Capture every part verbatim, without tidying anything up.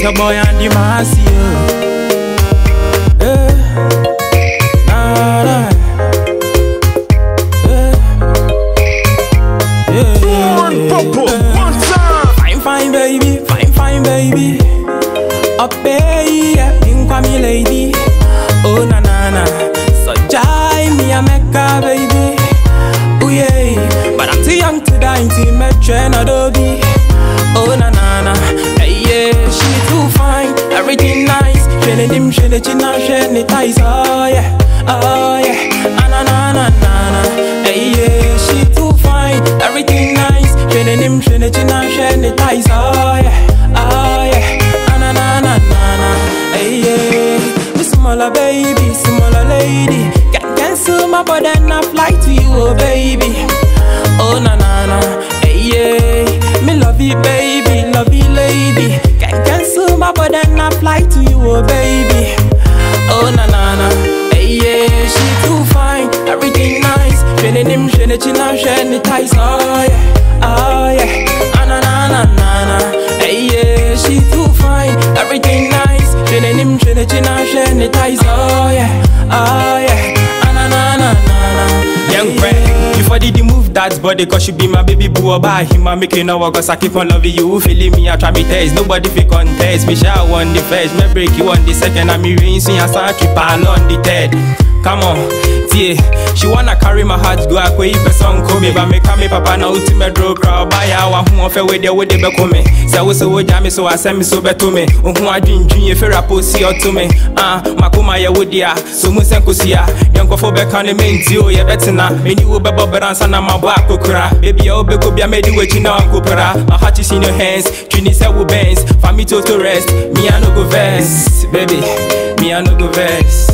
your boy and the mass, yeah. Nah, nah. Yeah, yeah, yeah. Fine, fine, baby, fine, fine, baby. Up there, yeah, think for me, lady. Oh, na na na. So jai me a mecca, baby. Oh yeah, but I'm too young to die into metro Adobe. Oh na na na, hey yeah, she too fine, everything nice. Shele dim, shele china, shele ties. Oh yeah, oh yeah, ah na na na na na. Hey yeah, she too fine, everything nice. Shele dim, shele china, shele ties. Oh yeah, oh yeah, ah na na na na na. Hey yeah, me smaller baby, smaller lady. So my body and I fly to you, oh baby. Oh na na na, hey yeah. Me love you, baby, love you, lady. Can't cancel my body and I fly to you, oh baby. Oh na na na, hey yeah. She too fine, everything nice. Shene nim, shene china, shene ties. Oh yeah, oh yeah. Ah na na na na na, hey yeah. She too fine, everything nice. Shene nim, shene china, shene ties. Oh yeah, oh yeah. Young friend, you for did the move that body cause you be my baby boo or buy him and make you know cause I keep on loving you. Feeling me, I try me taste. Nobody feel contest. Me shall one the first, me break you on the second. I'm me so I start trip all on the third. Come on, yeah. She wanna carry my heart go a quick person come but me come me papa na ultimate draw crowd buy our who on fair with the way they be come. Say we so jam so I send me so better me. Who a dream dream if rap see out to me. Ah, makoma ya wodia so mu sen kosia. Dem ko fo be kan me nti o ye betina. Me ni wo be boberansa na mabo akokura. Baby ya obe ko bia me di wechi na ankopara. My heart is in your hands. Trini say we bends. For me to to rest. Me I no go vex, baby. Me I no go vex.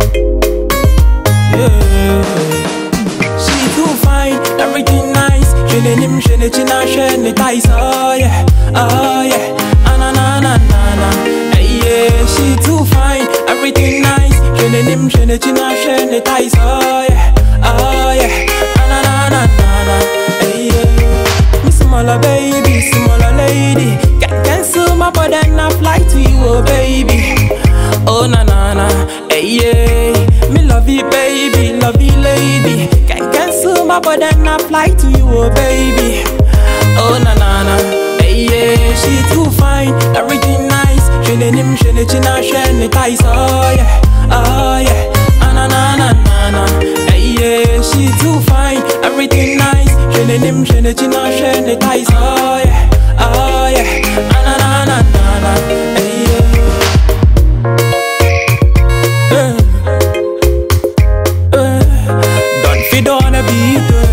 Yeah. She too fine, everything nice. Shene nim, shene china, shene ties. Oh yeah, oh yeah, ah na na na na na. Hey yeah, she too fine, everything nice. Shene nim, shene china, shene ties. Oh yeah, oh yeah, ah na na na na na. Hey yeah, me smaller baby, smaller lady. Can't cancel my body and I fly to you, oh baby. Oh na na na, hey yeah. Me love you, baby, love you, lady. Can't cancel my body and I fly to you, oh baby. Oh na na na, hey yeah. She too fine, everything nice. Shene nim, shene china, shene ties. Oh yeah, oh yeah, ah na na na na na. Hey yeah, she too fine, everything nice. Shene nim, shene china, shene ties. Oh yeah, oh yeah, ah na na na na na. Hey yeah. Don't wanna be good.